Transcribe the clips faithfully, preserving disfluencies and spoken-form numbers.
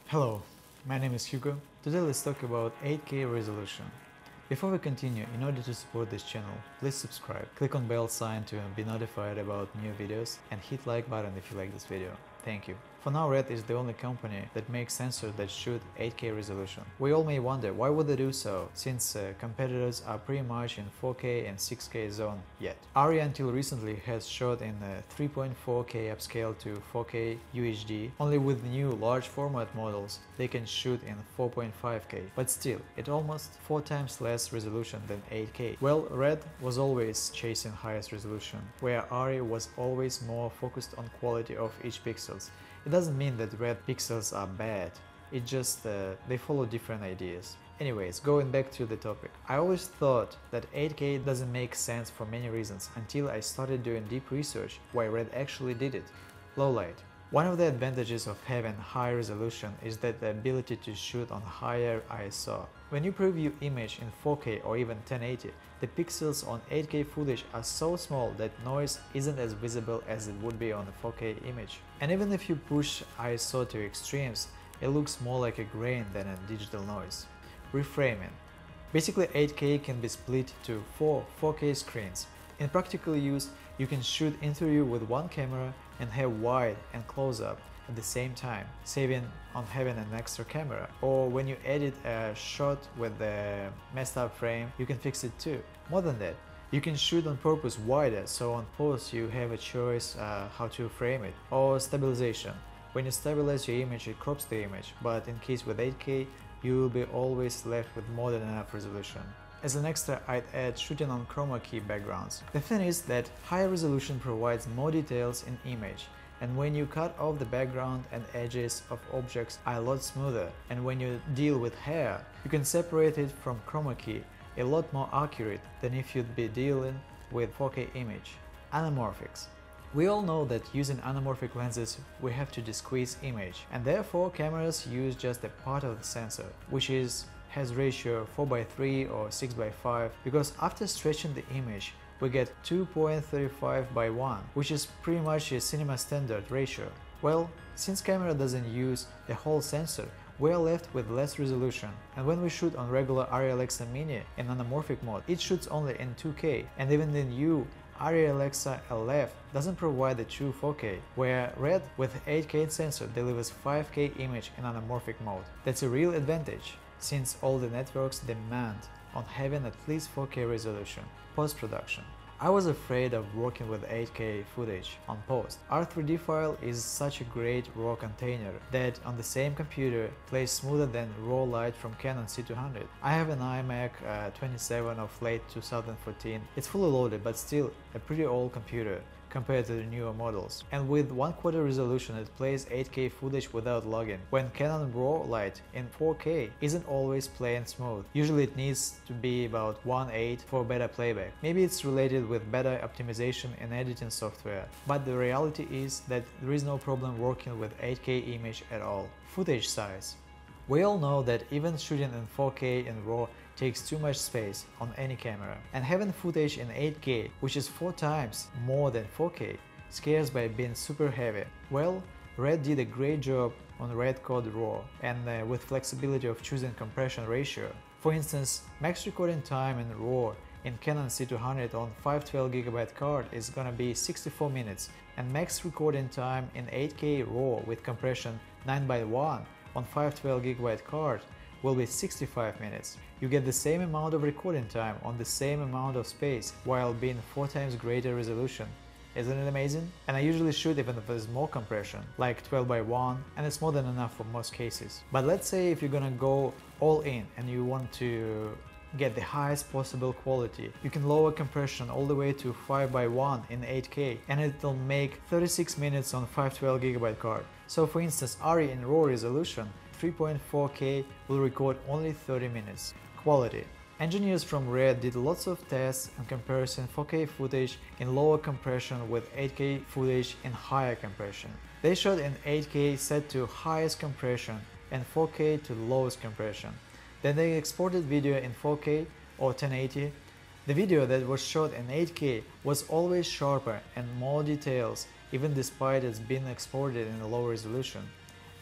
Hello, my name is Hugo. Today let's talk about eight K resolution. Before we continue, in order to support this channel, please subscribe, click on bell sign to be notified about new videos, and hit like button if you like this video. Thank you. For now, Red is the only company that makes sensors that shoot eight K resolution. We all may wonder why would they do so, since uh, competitors are pretty much in four K and six K zone yet. Arri until recently has shot in uh, three point four K upscale to four K U H D. Only with new large format models they can shoot in four point five K, but still, it's almost four times less resolution than eight K. Well, Red was always chasing highest resolution, where Arri was always more focused on quality of each pixels. It doesn't mean that Red pixels are bad, it just uh, they follow different ideas. Anyways, going back to the topic. I always thought that eight K doesn't make sense for many reasons until I started doing deep research why Red actually did it. Low light. One of the advantages of having high resolution is that the ability to shoot on higher I S O. When you preview image in four K or even ten eighty, the pixels on eight K footage are so small that noise isn't as visible as it would be on a four K image. And even if you push I S O to extremes, it looks more like a grain than a digital noise. Reframing. Basically, eight K can be split to four 4K screens. In practical use, you can shoot interview with one camera and have wide and close-up at the same time, saving on having an extra camera. Or when you edit a shot with a messed up frame, you can fix it too. More than that, you can shoot on purpose wider, so on post you have a choice uh, how to frame it. Or stabilization. When you stabilize your image, it crops the image, but in case with eight K, you will be always left with more than enough resolution. As an extra, I'd add shooting on Chroma Key backgrounds. The thing is that higher resolution provides more details in image, and when you cut off the background and edges of objects are a lot smoother, and when you deal with hair, you can separate it from Chroma Key a lot more accurate than if you'd be dealing with four K image. Anamorphics. We all know that using anamorphic lenses we have to de-squeeze image, and therefore cameras use just a part of the sensor, which is has ratio four by three or six by five, because after stretching the image we get two point three five by one, which is pretty much a cinema standard ratio. Well, since camera doesn't use the whole sensor, we are left with less resolution, and when we shoot on regular Arri Alexa Mini in anamorphic mode, it shoots only in two K, and even the new Arri Alexa L F doesn't provide the true four K, where Red with eight K sensor delivers five K image in anamorphic mode. That's a real advantage, since all the networks demand on having at least four K resolution. Post-production. I was afraid of working with eight K footage on post. R three D file is such a great raw container that on the same computer plays smoother than raw light from Canon C two hundred. I have an iMac uh, twenty-seven of late two thousand fourteen. It's fully loaded but still a pretty old computer compared to the newer models. And with one quarter resolution it plays eight K footage without logging, when Canon raw light in four K isn't always playing smooth. Usually it needs to be about one eighth for better playback. Maybe it's related with better optimization and editing software, but the reality is that there is no problem working with eight K image at all. Footage size. We all know that even shooting in four K in RAW takes too much space on any camera, and having footage in eight K, which is four times more than four K, scares by being super heavy. Well, Red did a great job on Red Code RAW, and uh, with flexibility of choosing compression ratio. For instance, max recording time in RAW in Canon C two hundred on five twelve gigabyte card is gonna be sixty-four minutes, and max recording time in eight K RAW with compression nine by one on five twelve gigabyte card will be sixty-five minutes. You get the same amount of recording time on the same amount of space while being four times greater resolution. Isn't it amazing? And I usually shoot even if there's more compression, like twelve by one, and it's more than enough for most cases. But let's say if you're gonna go all in and you want to get the highest possible quality, you can lower compression all the way to five by one in eight K, and it'll make thirty-six minutes on five twelve gigabyte card. So for instance, Arri in RAW resolution three point four K will record only thirty minutes. Quality. Engineers from Red did lots of tests and comparison four K footage in lower compression with eight K footage in higher compression. They shot in eight K set to highest compression and four K to lowest compression. Then they exported video in four K or ten eighty. The video that was shot in eight K was always sharper and more details, even despite it's being exported in a low resolution.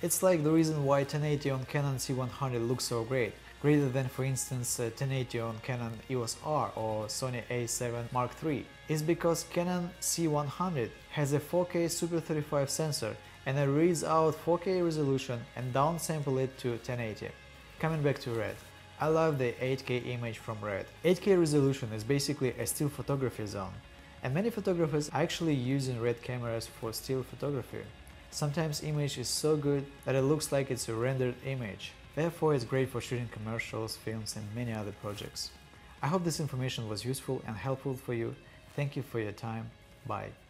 It's like the reason why ten eighty on Canon C one hundred looks so great, greater than for instance uh, ten eighty on Canon E O S R or Sony A seven Mark three, is because Canon C one hundred has a four K Super thirty-five sensor and it reads out four K resolution and downsample it to ten eighty. Coming back to Red. I love the eight K image from Red. eight K resolution is basically a still photography zone, and many photographers are actually using Red cameras for still photography. Sometimes image is so good that it looks like it's a rendered image. Therefore, it's great for shooting commercials, films, and many other projects. I hope this information was useful and helpful for you. Thank you for your time. Bye.